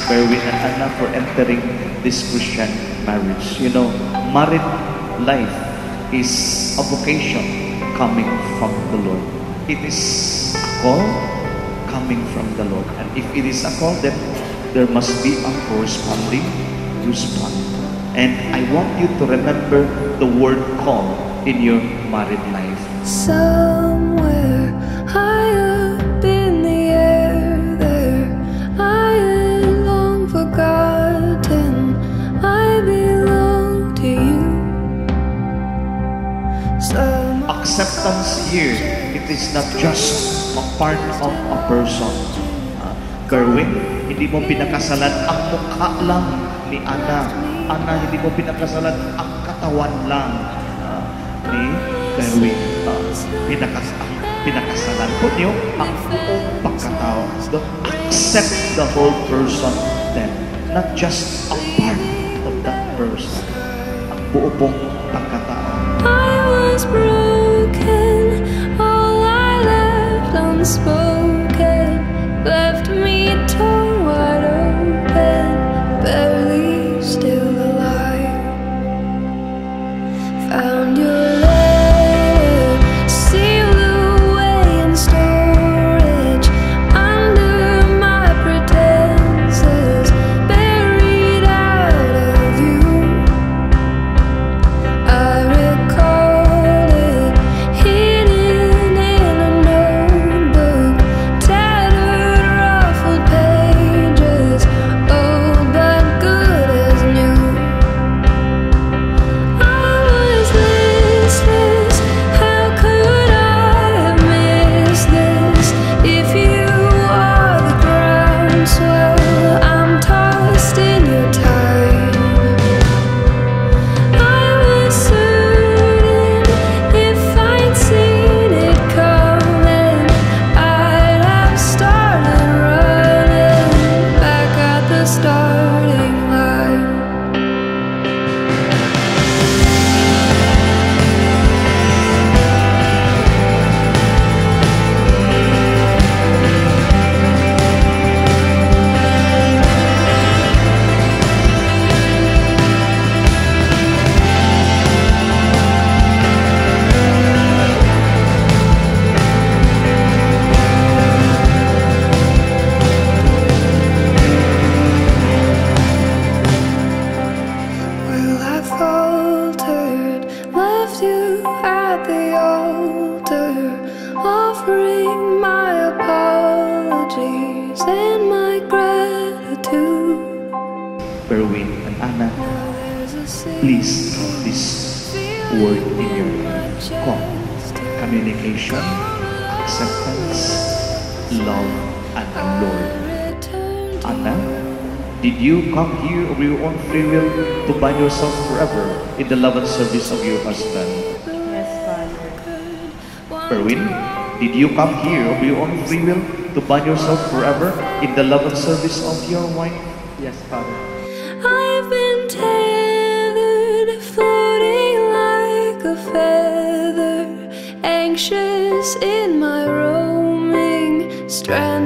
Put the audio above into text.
Berwin and Anna for entering this Christian marriage. You know, married life is a vocation coming from the Lord. It is a call coming from the Lord. And if it is a call, then there must be a corresponding response. And I want you to remember the word call in your married life. Somewhere high up in the air, there I am long forgotten. I belong to you. Acceptance here, it is not just a part of a person. Berwin, hindi mo pinakasalan ang mukha lang ni Anna. Anna, hindi mo pinakasalan ang katawan lang ni Berwin. Pinakasalan po niyo ang buong pagkatao. So, accept the whole person then, not just a part of that person. Ang buo pong pagkatao. I was broken, all I left unspoken, left me torn wide open, barely still alive. Found your letter, sealed away in storage, under my pretenses, buried out of you. I recall it, hidden in a notebook, tattered, ruffled pages, old but good as new. I was listless, how could I have missed this? If you are the groundswell, I'm tossed in your tide. I was certain if I'd seen it coming, I'd have started running back at the starting line. Well, I faltered, left you at the altar, offering my apologies and my gratitude. Berwin and Anna, Now there's a please count this word in your call. Communication, acceptance, love, and Lord. Anna, did you come here of your own free will to bind yourself forever in the love and service of your husband? Yes, Father. Berwin, did you come here of your own free will to bind yourself forever in the love and service of your wife? Yes, Father. I've been tethered, floating like a feather, anxious in my roaming, stranded.